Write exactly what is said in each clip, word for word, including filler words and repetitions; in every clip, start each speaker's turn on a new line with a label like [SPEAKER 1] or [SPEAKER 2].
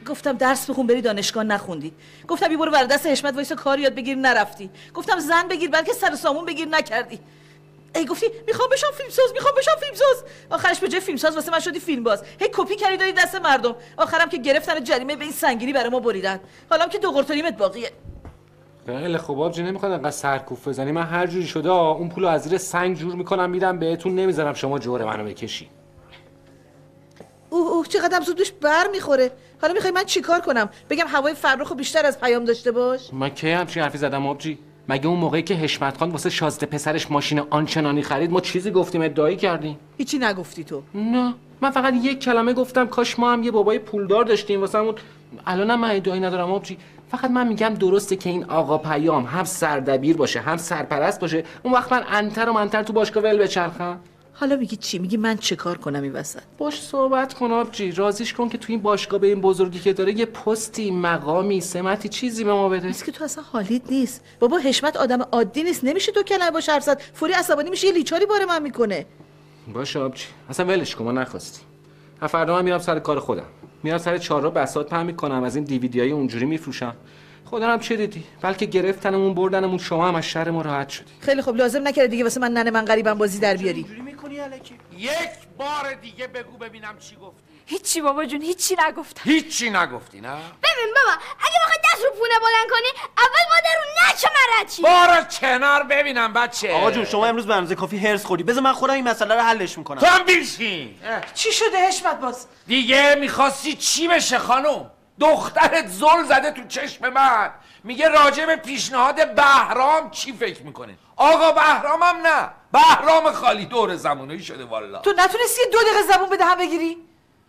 [SPEAKER 1] گفتم درس بخون بری دانشگاه نخوندی. گفتم بی برو ور دست حشمت وایسا کار یاد بگیر نرفتی. گفتم زن بگیر بلکه سر سامون بگیر نکردی. ای گفتی میخوام بشم فیلمساز میخوام بشم فیلمساز. آخرش به جای فیلمساز واسه من شدی فیلمباز. هی کپی کردی دادی دست مردم. آخرام که گرفتن جریمه به این سنگینی برای ما بریدن. حالا که دو قرطانیمت باقیه.
[SPEAKER 2] خیلی خوب آبجی نمیخواد انقدر سرکوف بزنی. من هر جوری شده اون پولو از زیر سنگ جور میکنم میدم بهتون، نمیذارم شما جور منو بکشی.
[SPEAKER 1] اوه اوه چقدر زودش بر میخوره. حالا میخوای من چیکار کنم؟ بگم هوای فرخو بیشتر از پیام داشته باش؟
[SPEAKER 2] من کی همچین حرفی زدم آبجی؟ مگه اون موقعی که حشمت خان واسه شازده پسرش ماشین آنچنانی خرید ما چیزی گفتیم ادعایی کردیم؟
[SPEAKER 1] هیچی نگفتی تو؟
[SPEAKER 2] نه من فقط یک کلمه گفتم کاش ما هم یه بابای پولدار داشتیم واسمون. الانم من ادعایی ندارم آبجی، فقط من میگم درسته که این آقا پیام هم سردبیر باشه هم سرپرست باشه، اون وقت من انتر و منتر تو باشگاه ول بچرخم.
[SPEAKER 1] حالا میگی چی؟ میگی من چه کار کنم این وسط؟
[SPEAKER 2] باش صحبت کن آبجی، راضیش کن که تو این باشگاه به این بزرگی که داره یه پستی، مقامی، سمتی چیزی به ما بده.
[SPEAKER 1] نیست که تو اصلا حالیت نیست. بابا حشمت آدم عادی نیست، نمیشه تو کلمه باش حرف زد. فوری عصبانی میشه یه لیچاری بار من میکنه.
[SPEAKER 2] باشه آبجی اصلا ولش کن، ما نخواستیم. فردا من میرم سر کار خودم، میرم سر چهارراه بساط پهن میکنم، از این دیویدیای اونجوری میفروشم. خدا هم چه دیدی؟ بلکه گرفتنمون بردنمون شما هم از شر ما راحت شدی.
[SPEAKER 1] خیلی خوب لازم نکرد دیگه واسه من ننه من غریبم بازی در بیاری.
[SPEAKER 3] اینجوری میکنی الکی؟
[SPEAKER 4] یک بار دیگه بگو ببینم چی گفتی.
[SPEAKER 5] هیچی بابا جون هیچی نگفتم.
[SPEAKER 4] هیچی نگفتی نه؟
[SPEAKER 6] ببین بابا اگه بخوای دست رو پونه بلند کنی اول مادر رو نچه مرچی.
[SPEAKER 4] بارا کنار ببینم بچه.
[SPEAKER 3] آقا جون شما امروز به اندازه کافی هرس خوردی، بذار من خودم این مسئله رو حلش میکنم.
[SPEAKER 4] تو هم بیشین.
[SPEAKER 1] چی شده حشمت باز؟
[SPEAKER 4] دیگه میخواستی چی بشه خانم؟ دخترت زل زده تو چشم من، میگه راجع به پیشنهاد بهرام چی فکر میکنه؟ آقا بهرام هم نه، بهرام خالی دور زمانه‌ای شده والا.
[SPEAKER 1] تو نتونستی دو دقیقه زبون بده هم بگیری؟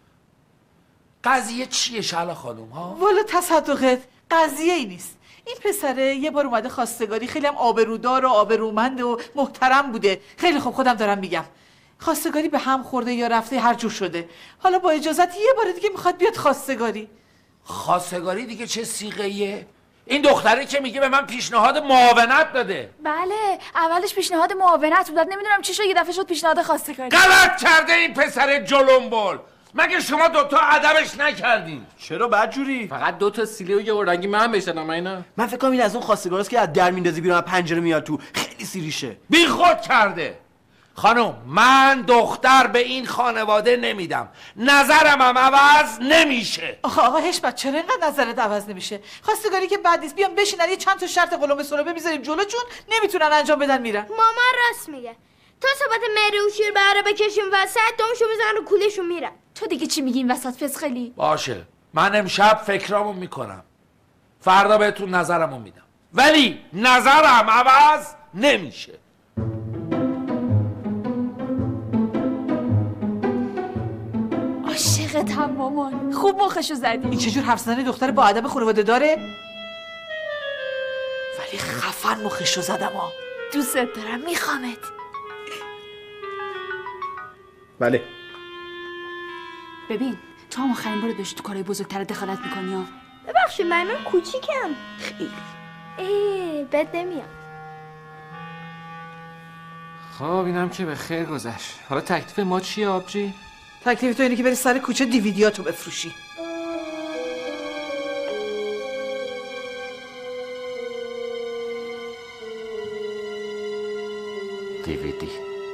[SPEAKER 4] قضیه چیه شالا خانم ها؟
[SPEAKER 1] والا تصدقت قضیه ای نیست. این پسره یه بار اومده خواستگاری، خیلی هم آبرودار و آبرومند و محترم بوده. خیلی خوب خودم دارم میگم. خواستگاری به هم خورده یا رفته هر جور شده. حالا با اجازت یه بار دیگه میخواد بیاد خواستگاری.
[SPEAKER 4] خواستگاری دیگه چه صیغه‌ایه؟ این دختره که میگه به من پیشنهاد معاونت داده.
[SPEAKER 5] بله اولش پیشنهاد معاونت بود، نمیدونم چی شد یه دفعه شد پیشنهاد خواستگاری.
[SPEAKER 4] غلط کرده این پسر جلنبل. مگه شما دوتا ادبش نکردین؟
[SPEAKER 3] چرا بدجوری؟
[SPEAKER 2] فقط دو تا سیلی و یه اورنگی من بشنم اینا.
[SPEAKER 3] من فکر کنم این از اون خواستگاراست که از در میندازی بیرون از پنجره میاد تو، خیلی سیریشه.
[SPEAKER 4] بی خود کرده. خانم من دختر به این خانواده نمیدم، نظرم هم عوض نمیشه.
[SPEAKER 1] آخه آقا حشمت چرا اینقدر نظرت عوض نمیشه؟ خواستگاری که بد نیست، بیام بشینن یه چند تا شرط قلمبه سلوبه میذاریم جلوشون نمیتونن انجام بدن میرن.
[SPEAKER 6] مامان راست میگه. تا ثبات مهره و شیر بهره بکشیم وسط دومشو میزنن رو کولشون میرن.
[SPEAKER 5] تو دیگه چی میگی این وسط فسخلی؟
[SPEAKER 4] باشه من امشب فکرامو میکنم، فردا بهتون نظرمو میدم، ولی نظرم عوض نمیشه.
[SPEAKER 5] عاشقتم مامان، خوب مخشو زدی.
[SPEAKER 1] این چجور حرف زدن دختر با ادب خانواده داره؟ ولی خفن مخشو زدم ها.
[SPEAKER 5] دوستت دارم میخوامت.
[SPEAKER 3] بله
[SPEAKER 5] ببین تو هم آخرین بار داشتی تو کارهای بزرگتر دخالت میکنی ها.
[SPEAKER 6] ببخشید من من کوچیکم.
[SPEAKER 1] خیلی
[SPEAKER 6] ای بد نمیام.
[SPEAKER 2] خب اینم که به خیر گذشت. حالا تکلیف ما چیه آبجی؟
[SPEAKER 1] تکلیف تو اینه که بری سر کوچه دیویدیاتو بفروشی.
[SPEAKER 2] دیویدی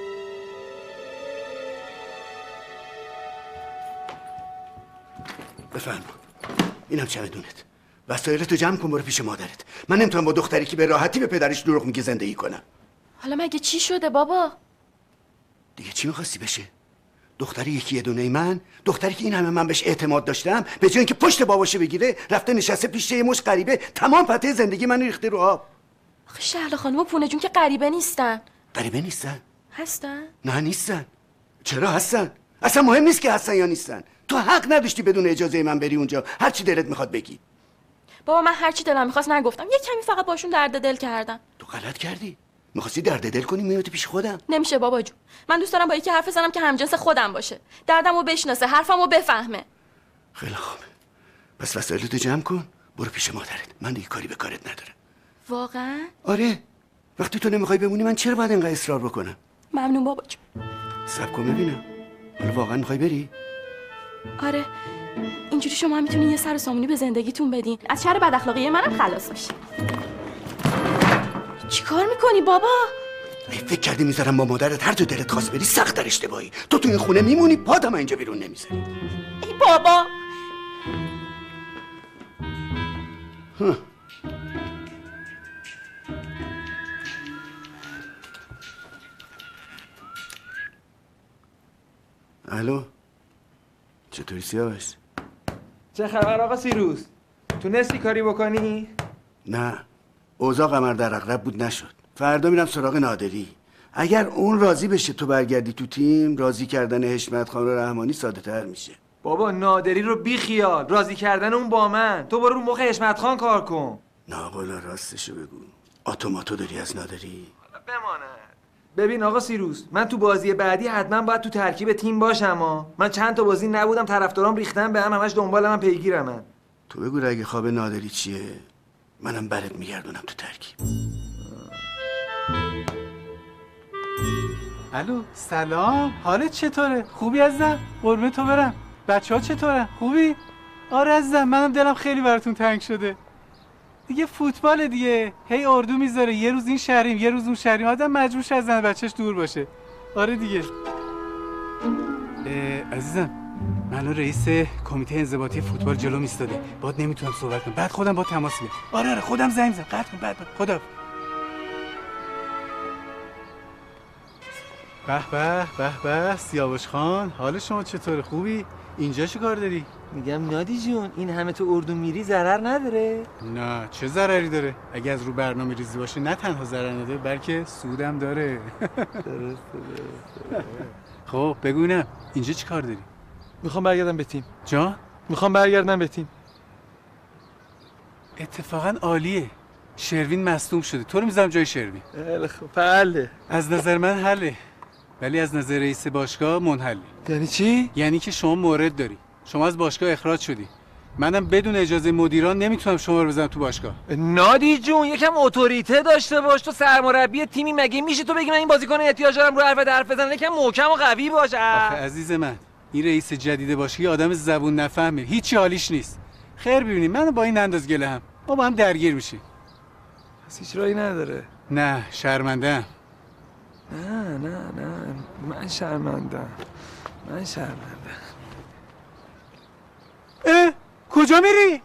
[SPEAKER 7] بفرما اینم چمدونت. وسایلتو جمع کن برو پیش مادرت. من نمیتونم با دختری که به راحتی به پدرش دروغ میگه زندگی کنم.
[SPEAKER 5] حالا مگه چی شده بابا؟
[SPEAKER 7] دیگه چی میخواستی بشه؟ دختری یکی دونه من، دختری که این همه من بهش اعتماد داشتم، به جای اینکه پشت باباشو بگیره رفته نشسته پیش یه مش غریبه، تمام پته زندگی منو ریخته رو آب.
[SPEAKER 5] آخه شهلا خانم و پونه جون که غریبه نیستن.
[SPEAKER 7] غریبه نیستن؟
[SPEAKER 5] هستن؟
[SPEAKER 7] نه نیستن. چرا هستن؟ اصلا مهم نیست که هستن یا نیستن. تو حق نداشتی بدون اجازه من بری اونجا هر چی دلت میخواد بگی.
[SPEAKER 5] بابا من هر چی دلم میخواست نگفتم، یه کمی فقط باشون درد دل کردم.
[SPEAKER 7] تو غلط کردی. میخواستی درد دل کنی میوتی پیش خودم.
[SPEAKER 5] نمیشه بابا جون، من دوست دارم با یکی حرف بزنم که همجنس خودم باشه، دردمو بشناسه، حرفمو بفهمه.
[SPEAKER 7] خیلی خوب، پس وسایلتو جمع کن برو پیش مادرت. من دیگه کاری به کارت ندارم.
[SPEAKER 5] واقعا؟
[SPEAKER 7] آره، وقتی تو نمیخوای بمونی من چرا باید اینقدر اصرار بکنم؟
[SPEAKER 5] ممنون بابا جون.
[SPEAKER 7] صبر کن ببینم. حالا واقعا میخوای بری؟
[SPEAKER 5] آره اینجوری شما هم میتونین یه سر سامونی به زندگیتون بدین، از شر بد اخلاقی منم خلاص میشین. چیکار میکنی بابا؟
[SPEAKER 7] فکر کردی میذارم با مادرت هر تو دلت خواست بری سخت در اشتباهی. تو تو این خونه میمونی، پاتم اینجا بیرون نمیذاری.
[SPEAKER 1] ای بابا
[SPEAKER 7] الو چطوری سیاوش؟
[SPEAKER 8] چه خبر آقا سیروس؟ تونستی کاری بکنی؟
[SPEAKER 7] نه اوضاع قمر در عقرب بود نشد. فردا میرم سراغ نادری. اگر اون راضی بشه تو برگردی تو تیم، راضی کردن حشمت خان و رحمانی ساده تر میشه.
[SPEAKER 8] بابا نادری رو بی خیال، راضی کردن اون با من. تو برو رو مخ حشمت خان کار کن.
[SPEAKER 7] نه قولا راستشو بگو، آتوماتو داری از نادری؟
[SPEAKER 8] بماند. ببین آقا سیروس، من تو بازی بعدی حتما باید تو ترکیب تیم باشم ها. من چند تا بازی نبودم، طرفدارام ریختن به هم، همش دنبال من پیگیرمن.
[SPEAKER 7] تو بگو اگه خواب نادری چیه منم برات میگردونم تو ترکیب.
[SPEAKER 9] الو سلام، حالت چطوره؟ خوبی عزیزم؟ قربون تو برم. بچه ها چطورن؟ خوبی؟ آره عزیزم، منم دلم خیلی براتون تنگ شده. دیگه فوتبال دیگه، هی اردو میذاره، یه روز این شهریم یه روز اون شهریم، آدم مجبور شه از زن بچهش دور باشه. آره دیگه. عزیزم منو رئیس کمیته انضباطی فوتبال جلو میستاده، بعد نمیتونم صحبت کنم، بعد خودم با تماس میگیرم. آره آره خودم زنگ میزنم، قطع کن بعد خدا. به به به به سیاوش خان، حال شما چطوره؟ خوبی؟ اینجا چه کار داری؟
[SPEAKER 8] میگم نادی جون، این همه تو اردو میری ضرر نداره؟
[SPEAKER 9] نه چه ضرری داره؟ اگه از رو برنامه ریزی باشه نه تنها ضرر نداره بلکه سودم داره. درسته درسته. خب بگو نه اینجا چی کار داری؟
[SPEAKER 8] میخوام برگردم به تیم.
[SPEAKER 9] جان؟
[SPEAKER 8] میخوام برگردم به تیم.
[SPEAKER 9] اتفاقا عالیه. شروین مصدوم شده، تو رو میذارم جای شروین.
[SPEAKER 8] خیلی خوب. حله.
[SPEAKER 9] از نظر من حله. ولی از نظر رئیس باشگاه منحله.
[SPEAKER 8] یعنی چی؟
[SPEAKER 9] یعنی که شما مورد داری. شما از باشگاه اخراج شدی. منم بدون اجازه مدیران نمیتونم شما رو بزنم تو باشگاه.
[SPEAKER 8] نادی جون یکم اتوریته داشته باش. تو سرمربی تیمی، مگه میشه تو بگی من این بازیکن احتیاج دارم رو حرف حرف بزنه؟ یکم محکم و قوی باش.
[SPEAKER 9] آخه عزیز من، این رئیس جدید باشگاه آدم زبون نفهمه، هیچی حالیش نیست. خیر ببینید منو با این انداز گله هم ما با هم درگیر میشیم.
[SPEAKER 8] پس هیچ راهی نداره.
[SPEAKER 9] نه شرمنده‌ام.
[SPEAKER 8] نه نه نه من شرمندم. من شرمندم.
[SPEAKER 9] اه کجا میری؟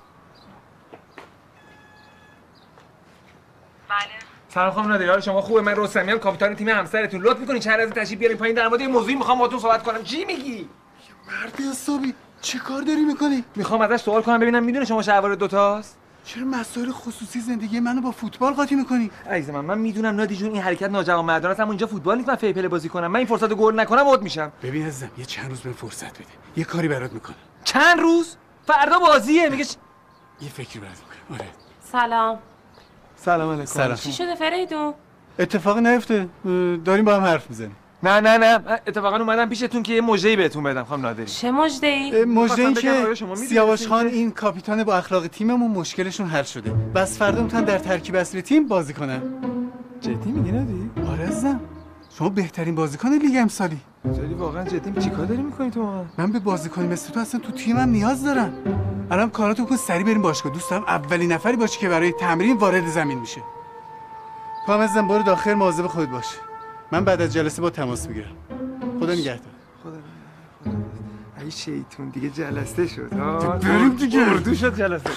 [SPEAKER 8] بله. سلام خانم نادری، حال شما خوبه؟ من رستمیام، کاپیتان تیم همسرتون. لطف می‌کنین چند از تشریف بیارین پایین، در مورد این موضوعی می‌خوام باهاتون صحبت کنم. چی میگی؟
[SPEAKER 9] مرد حسابی چه کار داری میکنی؟
[SPEAKER 8] میخوام ازش سوال کنم ببینم میدونه شما شلوار دوتاست؟
[SPEAKER 9] چرا مسائل خصوصی زندگی منو با فوتبال قاطی میکنی؟
[SPEAKER 8] عزیز من من میدونم نادی جون این حرکت ناجوانمردانه است، اما اینجا فوتبال نیست من فیپل بازی کنم. من این فرصت رو گل نکنم اوت میشم.
[SPEAKER 9] ببین عزیزم یه چند روز بهم فرصت بده، یه کاری برات میکنم.
[SPEAKER 8] چند روز؟ فردا بازیه. میگه
[SPEAKER 9] یه فکری برات میکنم. آره.
[SPEAKER 10] سلام.
[SPEAKER 8] سلام علیکم.
[SPEAKER 9] سلام.
[SPEAKER 10] چی شده فریدون؟
[SPEAKER 9] اتفاقی نیفته، داریم با هم حرف میزنیم.
[SPEAKER 8] نه نه نه اتفاقا اومدم پیشتون که یه مژده‌ای بهتون بدم خانم نادری.
[SPEAKER 10] چه مژده‌ای؟
[SPEAKER 9] مژده این که سیاوش خان این کاپیتان با اخلاق تیممون مشکلشون حل شده. بس فردا میتونن در ترکیب اصلی تیم بازی کنن.
[SPEAKER 8] جدی میگی نادی؟
[SPEAKER 9] آره عزیزم. شما بهترین بازیکن لیگ امسالی.
[SPEAKER 8] جدی واقعا جدی؟ چیکار داری میکنی تو ما؟
[SPEAKER 9] من به بازیکنی مثل تو اصلا تو تیمم نیاز دارم. الان کاراتو کن سری بریم باشگاه. دوست دارم اولین نفری باشی که برای تمرین وارد زمین میشه. تو هم عزیزم برو داخل مواظب خودت باش. من بعد از جلسه با تماس میگیرم. خدا نگهدار.
[SPEAKER 8] خدا نگهدار. ای شیطون دیگه جلسه شد ها.
[SPEAKER 9] بریم دیگه.
[SPEAKER 8] اردو شد جلسه.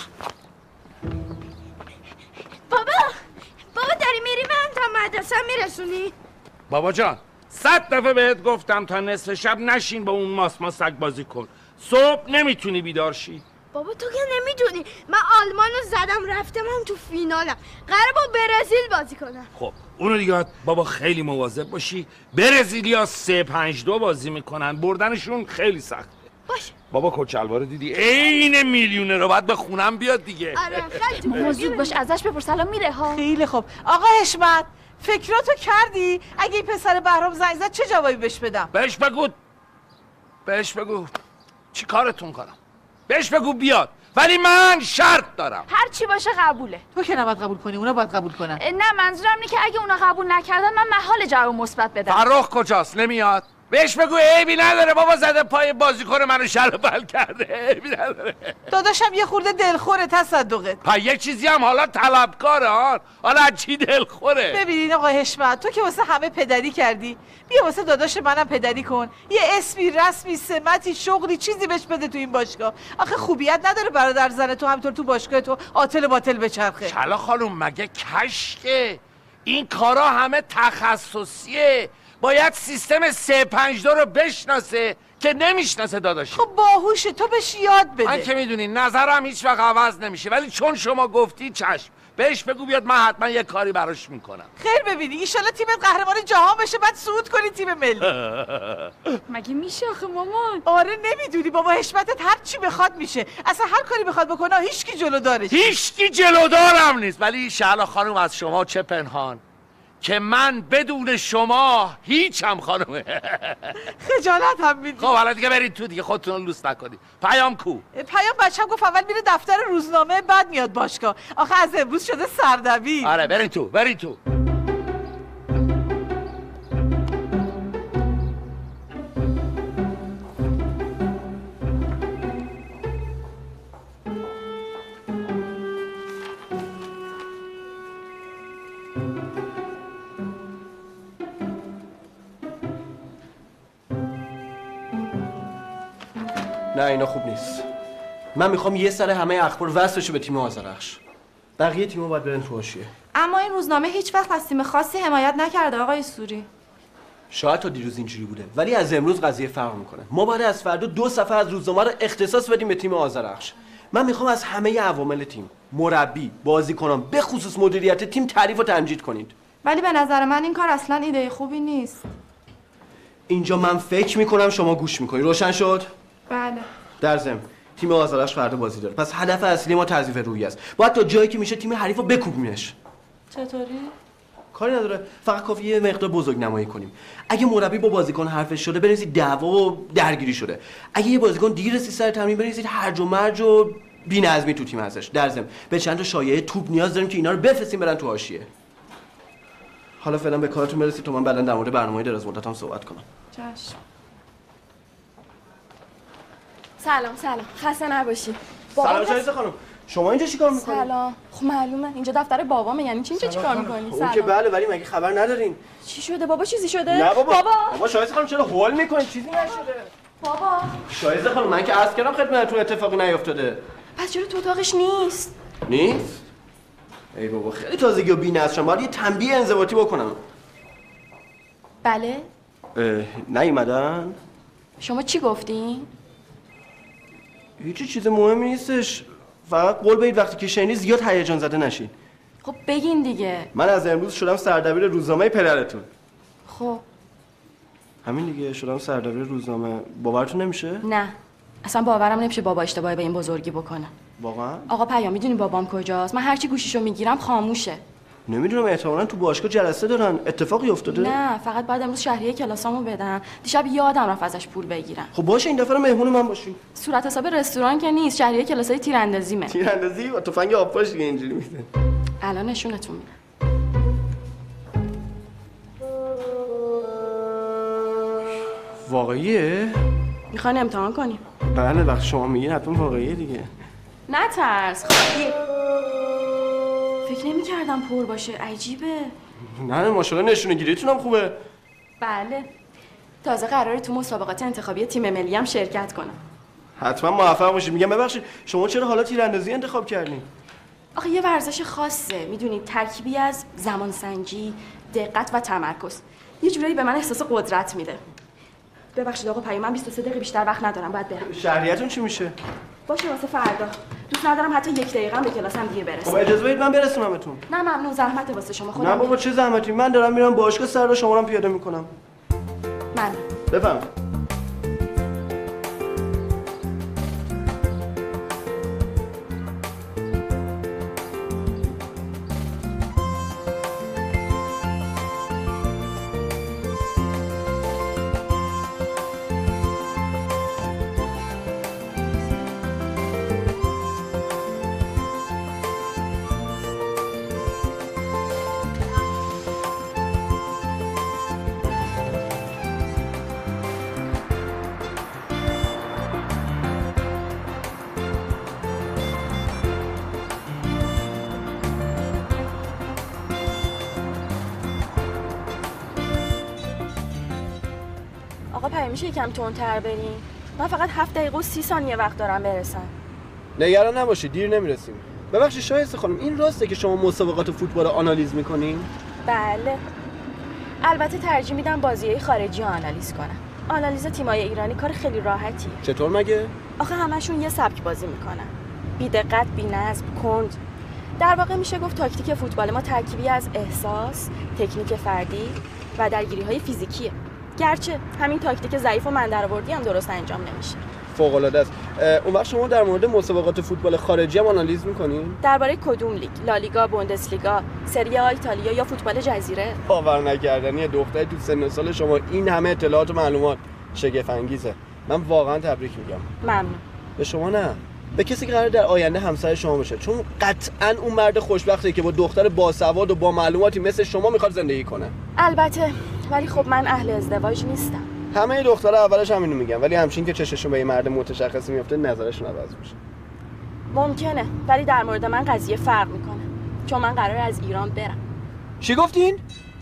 [SPEAKER 6] بابا بابا داری میری من تا مدرسه میرسونی؟
[SPEAKER 4] بابا جان صد دفعه بهت گفتم تا نصف شب نشین با اون ماسما سگ بازی کن. صبح نمیتونی بیدار شی.
[SPEAKER 6] بابا تو که نمیدونی من آلمان رو زدم رفتم هم تو فینالم. قراره با برزیل بازی کنم.
[SPEAKER 4] خب اونو دیگه بابا خیلی مواظب باشی. برزیلیا سه پنج دو بازی میکنن، بردنشون خیلی سخته.
[SPEAKER 6] باشه
[SPEAKER 4] بابا کچلوار دیدی عین میلیونه رو باید به خونم بیاد دیگه.
[SPEAKER 6] آره خیلی
[SPEAKER 5] موضوع باش ازش بپرس الان میره ها.
[SPEAKER 1] خیلی خوب آقا حشمت فکراتو کردی؟ اگه این پسر بهرام زنگ زد چه جوابی بهش بدم؟
[SPEAKER 4] بهش بگو بهش بگو چی کارتون کنم. بهش بگو بیاد، ولی من شرط دارم.
[SPEAKER 5] هر چی باشه قبوله.
[SPEAKER 1] تو که نباید قبول کنی، اونا باید قبول کنن.
[SPEAKER 5] نه منظورم اینه که اگه اونا قبول نکردن من محال جواب مثبت بدم.
[SPEAKER 4] فرخ کجاست؟ نمیاد؟ بهش بگو عیبی نداره بابا، زده پای بازیکن منو شل بل کرده، عیبی نداره.
[SPEAKER 1] داداشم یه خورده دلخوره تصدقت.
[SPEAKER 4] پا یه چیزی هم حالا طلبکاره ها، حالا از چی دلخوره؟
[SPEAKER 1] ببینین آقا حشمت، تو که واسه همه پدری کردی، بیا واسه داداش منم پدری کن. یه اسمی، رسمی، سمتی، شغلی، چیزی بهش بده تو این باشگاه. آخه خوبیت نداره برادر زن تو همینطور تو باشگاه تو آتل باطل بچرخه.
[SPEAKER 4] شلا خانوم مگه کشکه؟ این کارا همه تخصصیه، باید سیستم سه پنج دو رو بشناسه که نمیشناسه داداش.
[SPEAKER 1] خب باهوشه، تو بهش یاد بده.
[SPEAKER 4] من که میدونی نظرم هیچ وقت عوض نمیشه، ولی چون شما گفتی چشم، بهش بگو بیاد، من حتما یه کاری براش میکنم.
[SPEAKER 1] خیر ببینی ایشالا تیمت قهرمان جهان بشه، بعد صعود کنی تیم ملی.
[SPEAKER 5] مگه میشه آخه مامان؟
[SPEAKER 1] آره نمیدونی بابا، حشمتت هر چی بخواد میشه، اصلا هر کاری بخواد بکنه هیچکی جلو دارش.
[SPEAKER 4] هیچکی جلودارم نیست، ولی شلا خانوم از شما چه پنهان که من بدون شما هیچم خانومه.
[SPEAKER 1] خجالت هم میدی.
[SPEAKER 4] خب حالا دیگه برید تو دیگه، خودتون رو لوس نکنید. پیام کو؟
[SPEAKER 1] پیام بچه‌م گفت اول میره دفتر روزنامه بعد میاد باشگاه. آخه از امروز شده سردبیر.
[SPEAKER 4] آره برید تو، برید تو.
[SPEAKER 3] نه اینا خوب نیست. من میخوام یه سر همه اخبار وصل بشه به تیم آذرخش. بقیه تیم‌ها باید برن تو حاشیه.
[SPEAKER 11] اما این روزنامه هیچ وقت از تیم خاصی حمایت نکرده آقای سوری.
[SPEAKER 3] شاید تا دیروز اینجوری بوده، ولی از امروز قضیه فرق میکنه. ما باید از فردا دو صفحه از روزنامه رو اختصاص بدیم به تیم آذرخش. من میخوام از همه عوامل تیم، مربی، بازیکنان، به خصوص مدیریت تیم تعریف و تمجید کنید.
[SPEAKER 11] ولی به نظر من این کار اصلا ایده خوبی نیست.
[SPEAKER 3] اینجا من فکر میکنم، شما گوش میکنید. روشن شد؟
[SPEAKER 11] بله.
[SPEAKER 3] در ضمن تیم آذرخش فردا بازی داره، پس هدف اصلی ما تضعیف روحی است. باید تا جایی که میشه تیم حریف رو بکوبیمش.
[SPEAKER 11] چطوری؟
[SPEAKER 3] کاری نداره، فقط کافیه یه مقدار بزرگ نمایی کنیم. اگه مربی با بازیکن حرفش شده بنویسید دعوا و درگیری شده. اگه یه بازیکن دیر رسید سر تمرین بنویسید هرج و مرج و بی‌نظمی تو تیم هستش. در ضمن به چند تا شایعه توپ نیاز داریم که اینا رو بفرستیم برن تو حاشیه. حالا فعلا به کارتون برسید تا من بعداً در مورد برنامه‌های دراز مدتام صحبت کنم.
[SPEAKER 11] چشم.
[SPEAKER 5] سلام سلام، خسته نباشی.
[SPEAKER 3] سلام شایسته خانم، شما اینجا چیکار میکنید؟
[SPEAKER 5] سلام. خب معلومه اینجا دفتر بابامه، یعنی چی اینجا چیکار میکنی؟
[SPEAKER 3] اون که بله، ولی مگه خبر ندارین؟
[SPEAKER 5] چی شده بابا؟ چیزی شده؟
[SPEAKER 3] نه بابا.
[SPEAKER 5] بابا
[SPEAKER 3] بابا شایسته خانم چرا هول میکنید؟ چیزی نشده.
[SPEAKER 5] بابا
[SPEAKER 3] شایسته خانم من که عرض کردم خدمتتون اتفاقی نیافتاده.
[SPEAKER 5] پس چرا تو اتاقش نیست؟
[SPEAKER 3] نیست؟ ای بابا خیلی تازگی و بی‌نظرم، باید یه تنبیه انضباطی بکنم.
[SPEAKER 5] بله؟
[SPEAKER 3] نیومدن؟
[SPEAKER 5] شما چی گفتین؟
[SPEAKER 3] هیچی چیز مهمی نیستش، فقط قول بدید وقتی که شنید زیاد هیجان زده نشین.
[SPEAKER 5] خب بگین دیگه.
[SPEAKER 3] من از امروز شدم سردبیر روزنامه پدرتون.
[SPEAKER 5] خب
[SPEAKER 3] همین دیگه، شدم سردبیر روزنامه. باورتون نمیشه؟
[SPEAKER 5] نه اصلا باورم نمیشه بابا اشتباهی به این بزرگی بکنه.
[SPEAKER 3] واقعا؟
[SPEAKER 5] آقا پیام میدونی بابام کجاست؟ من هرچی گوشیشو میگیرم خاموشه.
[SPEAKER 3] نمیدونم، احتمالاً تو باشگاه جلسه دارن. اتفاقی افتاده؟
[SPEAKER 5] نه فقط بعد امروز شهریه کلاسامو بدم. دیشب یادم رفت ازش پول بگیرم.
[SPEAKER 3] خب باشه این دفعه مهمون من باشین.
[SPEAKER 5] صورت حساب رستوران که نیست، شهریه کلاسای تیراندازیمه.
[SPEAKER 3] تیراندازی با تفنگ آبپاش دیگه اینجوری میده.
[SPEAKER 5] الان نشونتون میدم.
[SPEAKER 3] واقعیه؟
[SPEAKER 5] میخواین امتحان کنیم؟
[SPEAKER 3] بله وقتی شما میگین حتما واقعیه دیگه.
[SPEAKER 5] نترس خواهی. فکر نمی کردم پر باشه، عجیبه.
[SPEAKER 3] نه ماشاءالله نشونه گیریتون هم خوبه.
[SPEAKER 5] بله تازه قراره تو مسابقات انتخابی تیم ملی هم شرکت کنم.
[SPEAKER 3] حتما موفق باشید. میگم ببخشید شما چرا حالا تیراندازی انتخاب کردین؟
[SPEAKER 5] آخه یه ورزش خاصه، میدونید ترکیبی از زمانسنجی، دقت و تمرکز. یه جورایی به من احساس قدرت میده. ببخشید آقا پیام، من بیست و سه دقیقه بیشتر وقت ندارم، باید برم.
[SPEAKER 3] شهریتون چی میشه؟
[SPEAKER 5] باشه واسه فردا. دوست ندارم حتی یک دقیقه هم به کلاسم دیگه برسم.
[SPEAKER 3] خب اجازه بدید من برسونمتون.
[SPEAKER 5] نه ممنون، زحمت واسه شما. خودم
[SPEAKER 3] نه بابا چه زحمتی، من دارم میرم باشگاه، سر شما رو پیاده میکنم.
[SPEAKER 5] من
[SPEAKER 3] بفهم.
[SPEAKER 5] میشه یکم تندتر بریم؟ من فقط هفت دقیقه و سی ثانیه وقت دارم برسم.
[SPEAKER 3] نگران نباشید دیر نمیرسیم. ببخشید شایسته خانم، این راسته که شما مسابقات فوتبال رو آنالیز میکنین؟
[SPEAKER 5] بله. البته ترجیح میدم بازی‌های خارجی رو آنالیز کنم. آنالیز تیم‌های ایرانی کار خیلی راحتیه.
[SPEAKER 3] چطور مگه؟
[SPEAKER 5] آخه همشون یه سبک بازی میکنن. بی‌دقت، بی‌نظم، کند. در واقع میشه گفت تاکتیک فوتبال ما ترکیبی از احساس، تکنیک فردی و درگیری‌های فیزیکیه. گرچه همین تاکتیک ضعیف و من درآوردی هم درست انجام نمیشه.
[SPEAKER 3] فوق‌العاده است. اون وقت شما در مورد مسابقات فوتبال خارجی هم آنالیز میکنین؟
[SPEAKER 5] درباره کدوم لیگ؟ لالیگا، بوندسلیگا، سری آ ایتالیا یا فوتبال جزیره؟
[SPEAKER 3] باور نکردنی دختری تو سن و سال شما این همه اطلاعات و معلومات شگفت انگیزه. من واقعا تبریک میگم.
[SPEAKER 5] ممنون.
[SPEAKER 3] به شما نه، به کسی که قرار در آینده همسر شما بشه، چون قطعاً اون مرد خوشبختی که با دختر باسواد و با معلوماتی مثل شما میخواد زندگی کنه.
[SPEAKER 5] البته، ولی خب من اهل ازدواج نیستم.
[SPEAKER 3] همه دخترها اولش همینو میگن، ولی همچین که چششون به یه مرد متشخصی میفته نظرشون عوض میشه.
[SPEAKER 5] ممکنه، ولی در مورد من قضیه فرق میکنه، چون من قراره از ایران برم.
[SPEAKER 3] چی گفتین؟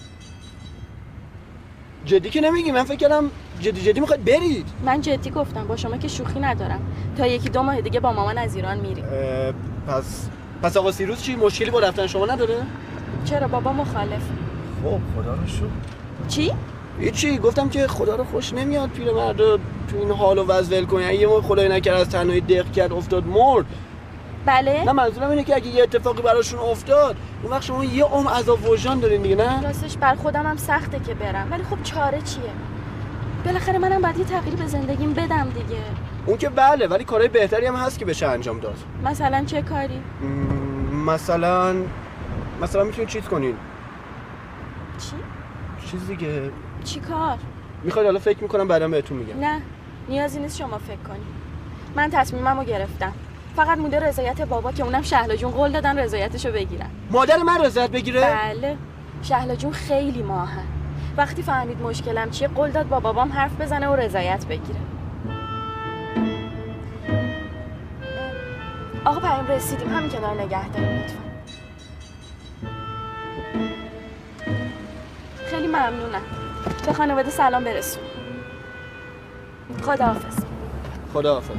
[SPEAKER 3] جدی که نمیگی؟ من فکر کردم جدی جدی میخواید برید.
[SPEAKER 5] من جدی گفتم، با شما که شوخی ندارم. تا یکی دو ماه دیگه با مامان از ایران میریم.
[SPEAKER 3] پس پس آقا سیروس چی مشکلی با رفتن شما نداره؟
[SPEAKER 5] چرا بابا مخالف؟
[SPEAKER 3] خب خدا رو شکر.
[SPEAKER 5] چی؟
[SPEAKER 3] هیچی، گفتم که خدا رو خوش نمیاد پیرمرد تو این حال و وضع ول کنه. یه موقع خدای نکرد از تنهایی دق کرد افتاد مرد.
[SPEAKER 5] بله؟
[SPEAKER 3] نه منظورم اینه که اگه یه اتفاقی براشون افتاد اون وقت شما یه عمر عذاب وجدان دارین دیگه، نه؟
[SPEAKER 5] راستش بر خودم هم سخته که برم، ولی خب چاره چیه؟ بالاخره منم باید یه تغییری به زندگیم بدم دیگه.
[SPEAKER 3] اون که بله، ولی کارهای بهتری هم هست که بشه انجام داد.
[SPEAKER 5] مثلا چه کاری؟
[SPEAKER 3] مثلا مثلا میتونید چیز کنین.
[SPEAKER 5] چی؟
[SPEAKER 3] چیز دیگه.
[SPEAKER 5] چی کار؟
[SPEAKER 3] میخواید حالا فکر میکنم بعدم بهتون میگم.
[SPEAKER 5] نه نیازی نیست شما فکر کنی. من تصمیممو گرفتم. فقط مونده رضایت بابا که اونم شهلا جون قول دادن رضایتشو بگیرن.
[SPEAKER 3] مادر من رضایت بگیره؟
[SPEAKER 5] بله. شهلا جون خیلی ماهن. وقتی فهمید مشکلم چیه قول داد با بابام حرف بزنه و رضایت بگیره. آقا پیام رسیدیم، همین کنار نگه داریم لطفا. خیلی ممنونم. به خانواده سلام برسون. خداحافظ.
[SPEAKER 3] خداحافظ.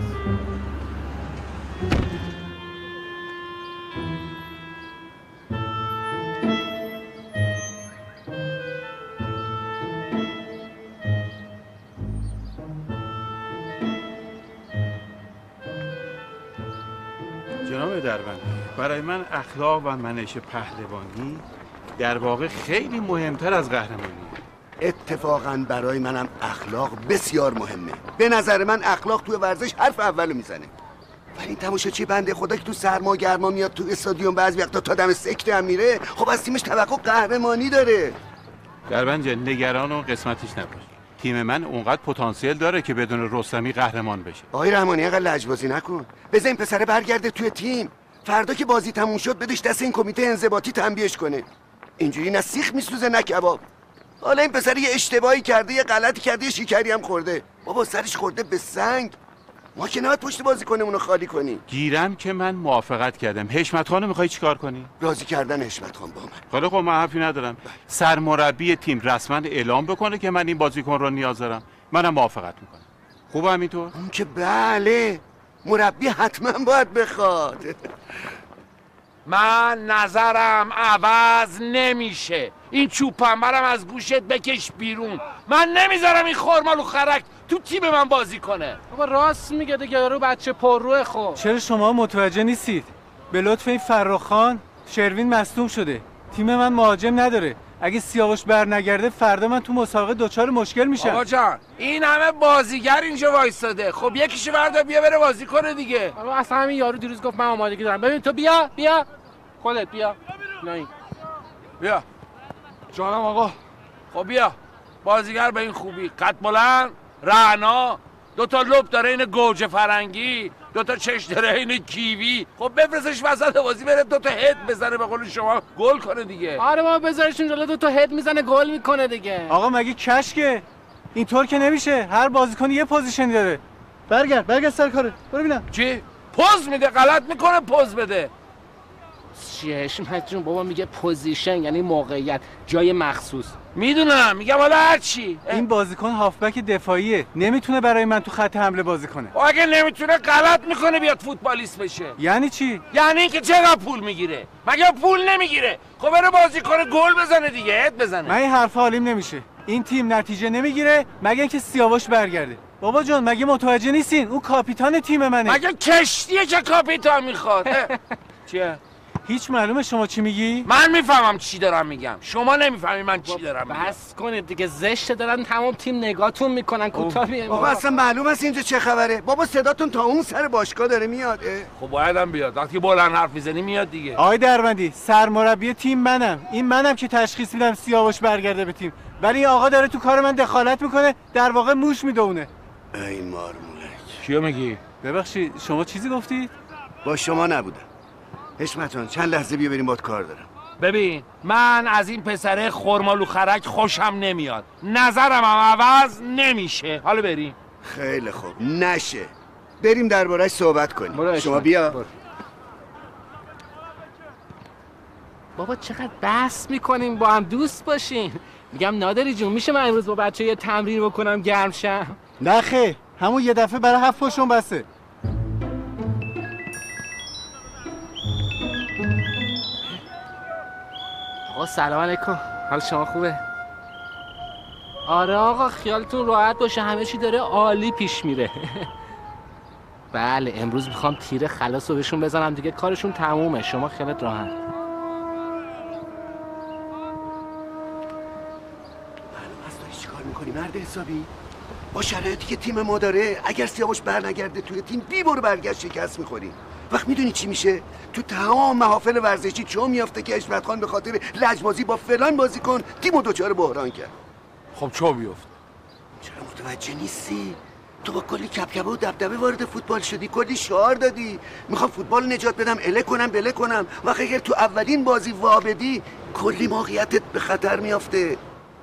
[SPEAKER 12] جناب دربندی، برای من اخلاق و منش پهلوانی در واقع خیلی مهمتر از قهرمانی.
[SPEAKER 7] اتفاقا برای منم اخلاق بسیار مهمه. به نظر من اخلاق توی ورزش حرف اولو میزنه. ولی این تماشاچی بنده خدا که تو سرما گرما میاد تو استادیوم بعضی وقتا تا دم سکته هم میره، خب از تیمش توقع قهرمانی داره.
[SPEAKER 12] دربند نگران اون قسمتش نباش. تیم من اونقدر پتانسیل داره که بدون رستمی قهرمان بشه.
[SPEAKER 7] آقای رحمانی اینقدر لجبازی نکن. بذار این پسره برگرده توی تیم. فردا که بازی تموم شد بدش دست این کمیته انضباطی تنبیهش کنه. اینجوری نه سیخ میسوزه نه کباب. حالا این پسر یه اشتباهی کرده، یه غلطی کرده، یه شیکری هم خورده. بابا سرش خورده به سنگ. ما که نباید پشت بازیکنمون رو خالی کنی.
[SPEAKER 12] گیرم که من موافقت کردم. حشمت خانو میخوای چیکار کنی؟
[SPEAKER 7] راضی کردن حشمت خان با من.
[SPEAKER 12] حالا خب من حرفی ندارم. سرمربی تیم رسما اعلام بکنه که من این بازیکن رو نیاز دارم. منم موافقت میکنم. خوبه همینطور؟
[SPEAKER 7] اون که بله. مربی حتما باید بخواد.
[SPEAKER 4] من نظرم عوض نمیشه. این چوب پنبرم از گوشت بکش بیرون. من نمیذارم این خرمالو خرک تو تیم من بازی کنه.
[SPEAKER 2] بابا راست میگه دیگه، یارو بچه پرروه. خب
[SPEAKER 9] چرا شما متوجه نیستید؟ به لطف این فرخان شروین مصدوم شده. تیم من مهاجم نداره. اگه سیاوش برنگرده فردا من تو مسابقه دوچار مشکل میشم.
[SPEAKER 4] آقا جان این همه بازیگر اینجا وایساده، خب یکیشو بردار بیا بره بازی کنه دیگه.
[SPEAKER 2] آقا اصلا همین یارو دیروز گفت من آمادگی دارم. ببین تو بیا بیا خودت بیا. نه
[SPEAKER 4] بیا جانم آقا. خب بیا بازیگر به این خوبی، قد بلند، رعنا، دو تا لب داره این گوجه فرنگی، دو تا چش داره این کیوی. خب بفرستش وسط بازی بره دو تا هد بزنه به قول شما گل کنه دیگه.
[SPEAKER 2] آره بابا بذارشون جلو دو تا هد میزنه گل میکنه دیگه.
[SPEAKER 9] آقا مگه کشکه؟ اینطور که نمیشه. هر بازیکن یه پوزیشنی داره. برگرد برگرد سر کاره. برو ببینم.
[SPEAKER 4] چی؟ پوز میده؟ غلط میکنه پوز بده.
[SPEAKER 2] چیه حشمت جون؟ بابا میگه پوزیشن یعنی موقعیت، جای مخصوص.
[SPEAKER 4] میدونم، میگم حالا هر چی.
[SPEAKER 9] این بازیکن هافبک دفاعیه، نمیتونه برای من تو خط حمله بازی کنه.
[SPEAKER 4] و اگه نمیتونه غلط میکنه بیاد فوتبالیست بشه.
[SPEAKER 9] یعنی چی؟
[SPEAKER 4] یعنی اینکه چقدر پول میگیره؟ مگه پول نمیگیره؟ خب بره بازیکن گل بزنه دیگه، هد بزنه.
[SPEAKER 9] من این حرفا حالیم نمیشه. این تیم نتیجه نمیگیره مگه اینکه سیاوش برگرده. بابا جان مگه متوجه نیستین؟ اون کاپیتان تیم منه.
[SPEAKER 4] مگه کشتیه که کاپیتان میخواد؟ چیه؟
[SPEAKER 9] هیچ معلومه شما چی میگی؟
[SPEAKER 4] من میفهمم چی دارم میگم، شما نمیفهمی من چی دارم میگم.
[SPEAKER 2] بس کنید دیگه، زشته دارن تمام تیم نگاهتون میکنن. کوتاه بیاین
[SPEAKER 7] بابا اصلا معلوم است اینجا چه خبره؟ بابا صداتون تا اون سر باشگاه داره میاد.
[SPEAKER 4] خب بایدم بیاد، وقتی بلند حرف میزنی میاد دیگه.
[SPEAKER 9] آقای دروندی، سرمربی تیم منم. این منم که تشخیص میدم سیاوش برگرده به تیم. ولی این آقا داره تو کار من دخالت میکنه، در واقع موش میدونه.
[SPEAKER 7] ای مارمولک.
[SPEAKER 4] کیو میگی؟
[SPEAKER 9] ببخشید شما چیزی گفتید؟
[SPEAKER 7] با شما نبودم. حشمت جان چند لحظه بیا بریم باهات کار دارم.
[SPEAKER 4] ببین من از این پسره خرمالو خرک خوشم نمیاد، نظرم هم عوض نمیشه. حالا بریم.
[SPEAKER 7] خیلی خوب نشه، بریم درباره‌اش صحبت کنیم.
[SPEAKER 2] برو
[SPEAKER 7] شما بیا.
[SPEAKER 2] برو. بابا چقدر بحث میکنیم با هم، دوست باشین. میگم نادری جون میشه من امروز با بچه یه تمرین بکنم گرم شم؟
[SPEAKER 9] نه خیر، همون یه دفعه برای هفت پشون بسه.
[SPEAKER 2] آقا سلام علیکم، حال شما خوبه؟ آره آقا خیالتون راحت باشه، همه چی داره عالی پیش میره. بله امروز میخوام تیر خلاص رو بهشون بزنم دیگه، کارشون تمومه، شما خیالت راحت.
[SPEAKER 7] معلوم هست داری چیکار میکنی مرد حسابی؟ با شرایطی که تیم ما داره اگر سیاوش برنگرده توی تیم بی برو برگشت شکست میخوریم. وقت میدونی چی میشه؟ تو تمام محافل ورزشی چون میافته که حشمت خان به خاطر لجبازی با فلان بازیکن تیمو دوچار بحران کرد.
[SPEAKER 4] خب چه بیفته؟
[SPEAKER 7] چرا متوجه نیستی؟ تو با کلی کبکبه و دبدبه وارد فوتبال شدی، کلی شعار دادی میخوام فوتبال نجات بدم، اله کنم بله کنم. وقتی اگر تو اولین بازی وا بدی کلی موقعیتت به خطر میافته.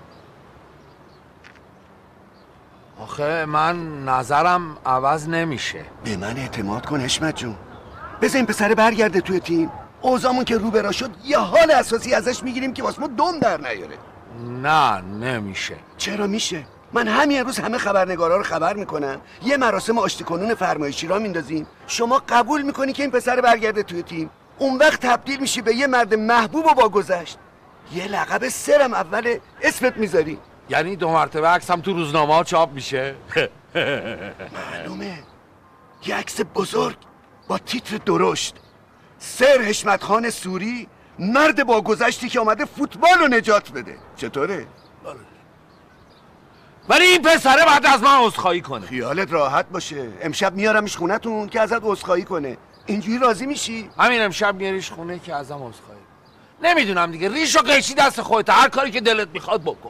[SPEAKER 4] آخه من نظرم عوض نمیشه.
[SPEAKER 7] به من اعتماد کن حشمت جون، بذار این پسره برگرده توی تیم. اوضاعمون که رو برا شد یه حال اساسی ازش میگیریم که واسه ما دم در نیاره.
[SPEAKER 4] نه نمیشه.
[SPEAKER 7] چرا میشه؟ من همین روز همه خبرنگارا رو خبر میکنم، یه مراسم آشتی کنون فرمایشی را میندازیم، شما قبول میکنی که این پسر برگرده توی تیم، اون وقت تبدیل میشی به یه مرد محبوب و با گذشت، یه لقب سرم اول اسمت میذاری.
[SPEAKER 4] یعنی دو مرتبه عکسم تو روزنامه ها چاپ میشه؟
[SPEAKER 7] معلومه، یه عکس بزرگ با تیتر درشت، سر حشمت خان سوری، مرد با گذشتی که آمده فوتبال رو نجات بده. چطوره؟
[SPEAKER 4] ولی این پسره بعد از من عذرخواهی کنه.
[SPEAKER 7] خیالت راحت باشه، امشب میارمش خونتون که ازت عذرخواهی کنه. اینجوری راضی میشی؟
[SPEAKER 4] همین امشب میاریش خونه که ازم عذرخواهی. نمیدونم دیگه، ریش و قیچی دست خودت، هر کاری که دلت میخواد بکن.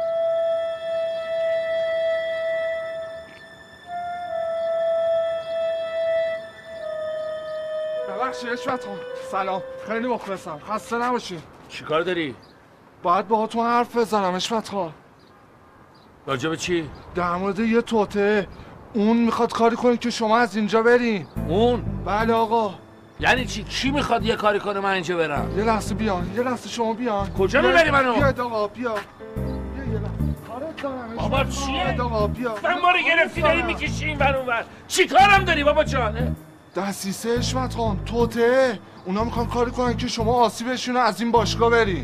[SPEAKER 13] ببخشید حشمت خان، سلام، خیلی مخلصم، خسته نباشی.
[SPEAKER 4] چیکار داری؟
[SPEAKER 13] باید باهاتون حرف بزنم حشمت خان.
[SPEAKER 4] راجع به چی؟
[SPEAKER 13] در مورد یه توته، اون میخواد کاری کنه که شما از اینجا برین.
[SPEAKER 4] اون؟
[SPEAKER 13] بله آقا.
[SPEAKER 4] یعنی چی؟ کی میخواد یه کاری کنه من اینجا برم؟
[SPEAKER 13] یه لحظه بیان، یه لحظه شما بیان.
[SPEAKER 4] کجا میبری منو؟
[SPEAKER 13] بیاید آقا، بیا. بیا یه لحظه. کارت دارم.
[SPEAKER 4] بابا چیه؟
[SPEAKER 13] آقا بیا.
[SPEAKER 4] من ما رو گرفتی داری میکشی این ور اون ور. چی کارم داری بابا جان؟
[SPEAKER 13] دستیسه حشمت خان، توته. اونا میخوان کاری کنن که شما آسیبشون رو از این باشگاه برین.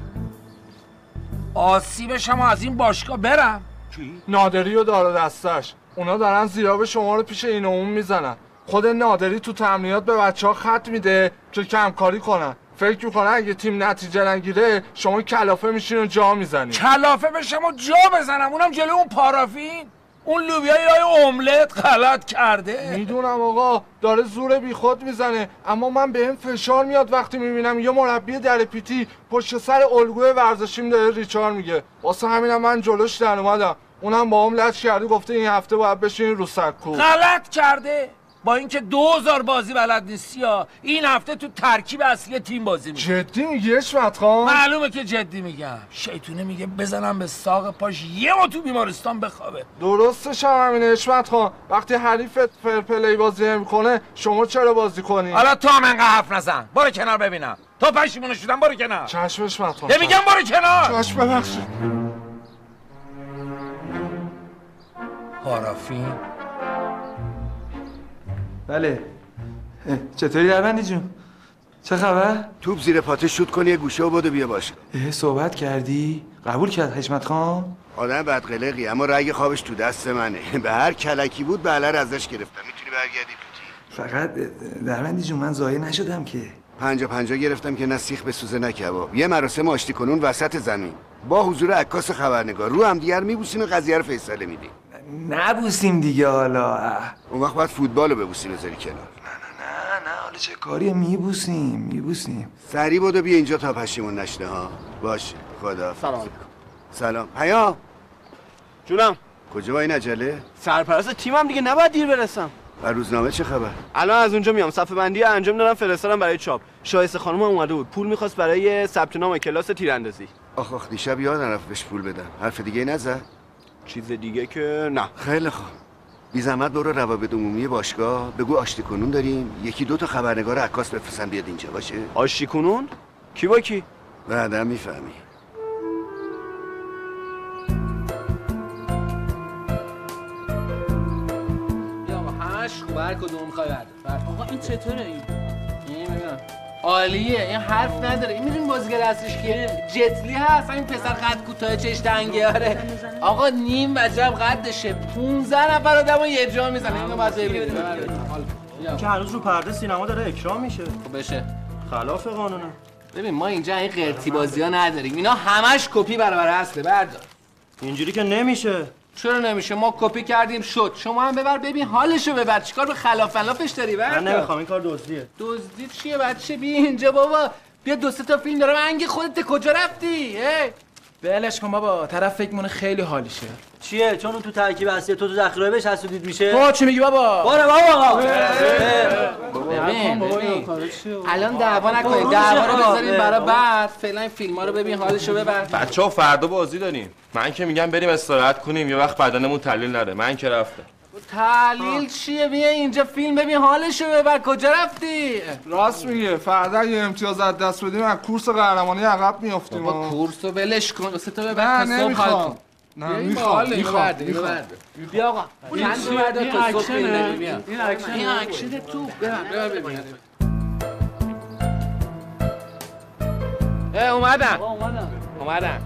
[SPEAKER 4] آسیبش هم از این باشگاه برم؟
[SPEAKER 13] چی؟ نادری و داره دستش. اونا دارن زیراب شما رو پیش این و اون میزنن. خود نادری تو تمرینات به بچه ها خط میده که کمکاری کنن. فکر میکنن اگه تیم نتیجه نگیره شما کلافه میشین و جا میزنین.
[SPEAKER 4] کلافه بشم و جا بزنم؟ اونم جلو اون پارافین؟ اون لوبیای رای املت غلط کرده.
[SPEAKER 13] میدونم آقا، داره زور بیخود میزنه، اما من بهم فشار میاد وقتی میبینم یه مربی در پیتی پشت سر الگوی ورزشیم داره ریچار میگه. واسه همینم من جلوش در اومدم. اونم با هم لچ کرده، گفته این هفته باید بشین رو سکو.
[SPEAKER 4] غلط کرده؟ با اینکه دو هزار بازی بلد نیستی ها، این هفته تو ترکیب اصلی تیم بازی میگه.
[SPEAKER 13] جدی میگی حشمت خان؟
[SPEAKER 4] معلومه که جدی میگم. شیطونه میگه بزنم به ساق پاش یه ما تو بیمارستان بخوابه.
[SPEAKER 13] درستش هم همینه حشمت خان. وقتی حریفت فر پلی بازی نمیکنه شما چرا بازی کنی؟
[SPEAKER 4] حالا تو هم انقدر حرف نزن، برو کنار ببینم. تا پشیمونش شدم برو کنار.
[SPEAKER 13] چشمش مطمئن.
[SPEAKER 4] نمیگم برو کنار.
[SPEAKER 13] چشم ببخشید.
[SPEAKER 4] هارافین.
[SPEAKER 8] بله. چطوری دربندی جون؟ چه خبر؟
[SPEAKER 7] توپ زیر پاته شوت کنی یه گوشه و بودو بیا باشه.
[SPEAKER 8] اه صحبت کردی؟ قبول کرد حشمت خان؟
[SPEAKER 7] آدم بدقلقی اما رگ خوابش تو دست منه. به هر کلکی بود بله رو ازش گرفتم. میتونی برگردی تو تیم.
[SPEAKER 8] فقط دربندی جون من ضایع نشدم که.
[SPEAKER 7] پنجا پنجا گرفتم که نه سیخ بسوزه نه کباب. یه مراسم آشتی کنون وسط زمین با حضور عکاس خبرنگار رو هم دیگر میبوسیم و قضیه رو فیصله میدیم.
[SPEAKER 8] نبوسیم دیگه حالا.
[SPEAKER 7] اون وقت باید فوتبال رو ببوسی بذاری کنار.
[SPEAKER 8] نه نه نه حالا چه کاریه میبوسیم میبوسیم.
[SPEAKER 7] سری بودو بیا اینجا تا پشیمون نشنه ها. باشه خدا.
[SPEAKER 3] سلام.
[SPEAKER 7] سلام. پیام.
[SPEAKER 3] جونم.
[SPEAKER 7] کجا با این عجله؟
[SPEAKER 3] سرپرست تیمم دیگه نباید دیر برسم.
[SPEAKER 7] و روزنامه چه خبر؟
[SPEAKER 3] الان از اونجا میام. صفحه بندی انجام دادم فرستادم برای چاپ. شایسته خانم اومده بود. پول می‌خواست برای ثبت نام کلاس تیراندازی.
[SPEAKER 7] آخ آخ دیشب یادم رفت بهش پول بدم. حرف دیگه نزد؟
[SPEAKER 3] چیز دیگه که نه.
[SPEAKER 7] خیلی خوب. بی زحمت برو روابط عمومی باشگاه بگو آشتی کنون داریم. یکی دو تا خبرنگار عکاس بفرستن بیاد اینجا باشه.
[SPEAKER 3] آشتی کنون؟ کی با کی؟
[SPEAKER 7] بعدا میفهمی.
[SPEAKER 2] خوبه هر کدوم میخوای برد.
[SPEAKER 1] آقا این چطوره این؟
[SPEAKER 2] این ببینم عالیه. این حرف نداره. این میدونی بازیگر اصلیش کیه؟ جتلی هست. این پسر قد کوتاه چش دنگه. آره آقا نیم وجب قدشه. پونزده نفر آدمو یه جا میزنه. اینو باید ببینید.
[SPEAKER 3] که هنوز رو پرده سینما داره اکرام میشه.
[SPEAKER 2] خب بشه.
[SPEAKER 3] خلاف قانونه.
[SPEAKER 2] ببین ما اینجا این قرتی بازی‌ها نداریم. اینا همش کپی برابر اصله. بردار.
[SPEAKER 3] اینجوری که نمیشه.
[SPEAKER 2] چرا نمیشه؟ ما کپی کردیم شد. شما هم ببر ببین حالشو ببر. چیکار به خلاف خلافش داری؟
[SPEAKER 3] من نمیخوام این کار دزدیه.
[SPEAKER 2] دزدی چیه بچه؟ بیا اینجا بابا. بیا دو سه تا فیلم دارم. انگ خودت کجا رفتی؟
[SPEAKER 14] بلش کن بابا. طرف فکر مونه خیلی حالیشه.
[SPEAKER 3] چیه؟ چون اون تو ترکیب اصلی تو تو ذخیره بهش حسودید میشه.
[SPEAKER 14] تو چی میگی بابا؟
[SPEAKER 3] باره بابا آقا.
[SPEAKER 2] ببین ببین. الان دعوا نکنید. دعوا رو بذارید برای بعد. فعلا این فیلم‌ها رو ببین حالشو ببر.
[SPEAKER 15] بچه‌ها فردا بازی داریم. من که میگم بریم استراحت کنیم یه وقت بدنمون تحلیل نره. من که رفتم.
[SPEAKER 2] تحلیل چیه؟ بیا اینجا فیلم ببین حالشو ببر. کجا رفتی؟
[SPEAKER 13] راست میگه. فردا یه امتیاز از دست بدیم از کورس قهرمانی عقب میافتیم.
[SPEAKER 2] بابا کورسو ولش کن. سه تا ببر
[SPEAKER 13] نه نمیخوام.
[SPEAKER 2] نه میخوام میخوام بیا آقا چند تا بعد تا صبح فیلم بیا این اکشن این اکشن تو ببر ببر ببین اه اومدن اومدن اومدن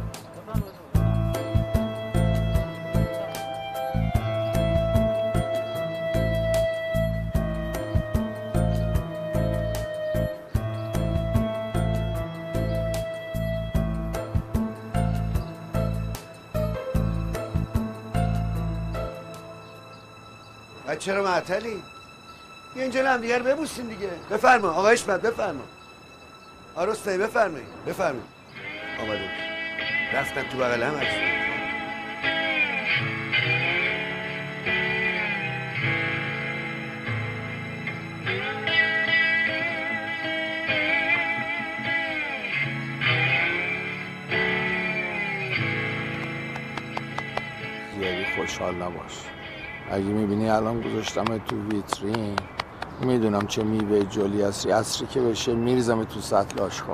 [SPEAKER 7] چرا معطلی؟ بیا اینجا هم دیگر ببوسیم دیگه. بفرما آقا حشمت بفرما. آرسته بفرمایید بفرمایید. آمده رفتن تو بغل هم عکس.
[SPEAKER 4] زیادی خوشحال نباش. اگه میبینی الان گذاشتم تو ویترین میدونم چه میوه جلی هستی. عصری که بشه میریزم تو سطل آشغال.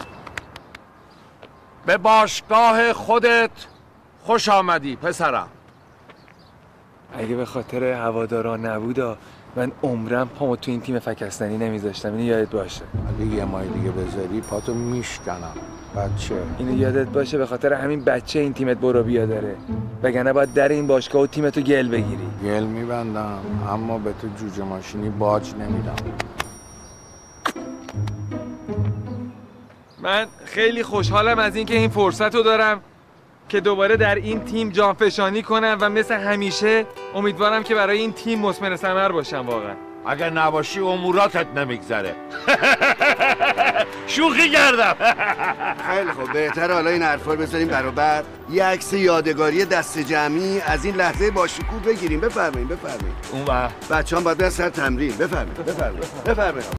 [SPEAKER 4] به باشگاه خودت خوش آمدی پسرم.
[SPEAKER 8] اگه به خاطر هوادارا نبودا من عمرم پامو تو این تیم فکستنی نمیذاشتم. اینو یادت باشه.
[SPEAKER 4] اگه یه ماه دیگه بذاری پاتو میشکنم بچه.
[SPEAKER 8] اینو یادت باشه به خاطر همین بچه این تیمت برو بیا داره. وگرنه باید در این باشگاه و تیمتو گل بگیری.
[SPEAKER 4] گل میبندم اما به تو جوجه ماشینی باج نمیدم.
[SPEAKER 8] من خیلی خوشحالم از اینکه این فرصت رو دارم که دوباره در این تیم جانفشانی کنم و مثل همیشه امیدوارم که برای این تیم مثمر ثمر باشم. واقعا
[SPEAKER 4] اگر نباشی اموراتت نمیگذره. شوخی کردم.
[SPEAKER 7] خیلی خوب بهتره حالا این حرفا رو بذاریم برابر. یه عکس یادگاری دست جمعی از این لحظه باشکوه بگیریم. بفرمایید بفرمایید.
[SPEAKER 4] اون وقت
[SPEAKER 7] بچه‌ها باید برن سر تمرین. بفرمایید بفرمایید بفرمایید.